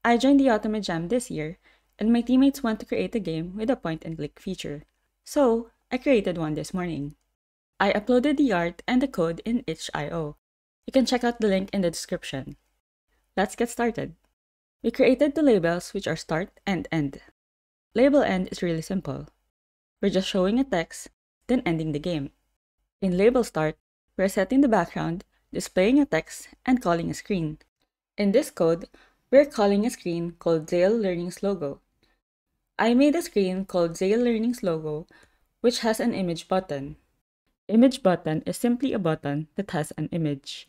I joined the Otome Jam this year, and my teammates want to create a game with a point-and-click feature. So, I created one this morning. I uploaded the art and the code in itch.io. You can check out the link in the description. Let's get started. We created the labels, which are start and end. Label end is really simple. We're just showing a text, then ending the game. In label start, we're setting the background, displaying a text, and calling a screen. In this code, we're calling a screen called Zale Learning's logo. I made a screen called Zale Learning's logo, which has an image button. Image button is simply a button that has an image.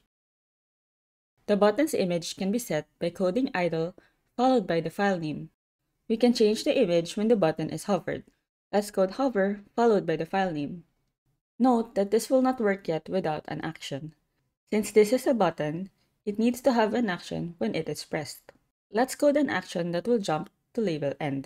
The button's image can be set by coding idle followed by the file name. We can change the image when the button is hovered. Let's code hover followed by the file name. Note that this will not work yet without an action. Since this is a button, it needs to have an action when it is pressed. Let's code an action that will jump to label end.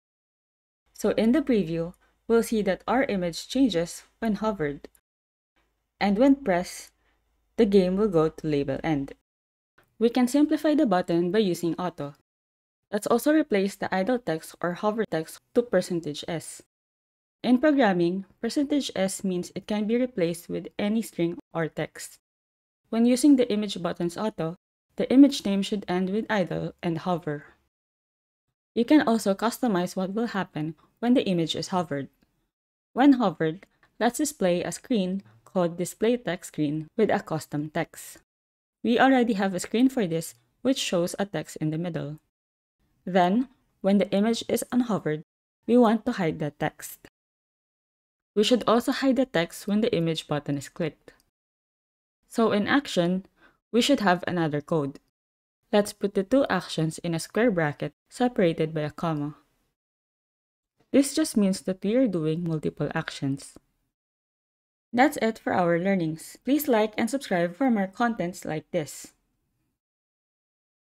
So in the preview, we'll see that our image changes when hovered. And when pressed, the game will go to label end. We can simplify the button by using auto. Let's also replace the idle text or hover text to %s. In programming, %s means it can be replaced with any string or text. When using the image button's auto, the image name should end with idle and hover. You can also customize what will happen when the image is hovered. When hovered, let's display a screen called Display Text Screen with a custom text. We already have a screen for this, which shows a text in the middle. Then, when the image is unhovered, we want to hide the text. We should also hide the text when the image button is clicked. So in action, we should have another code. Let's put the two actions in a square bracket separated by a comma. This just means that we are doing multiple actions. That's it for our learnings. Please like and subscribe for more contents like this.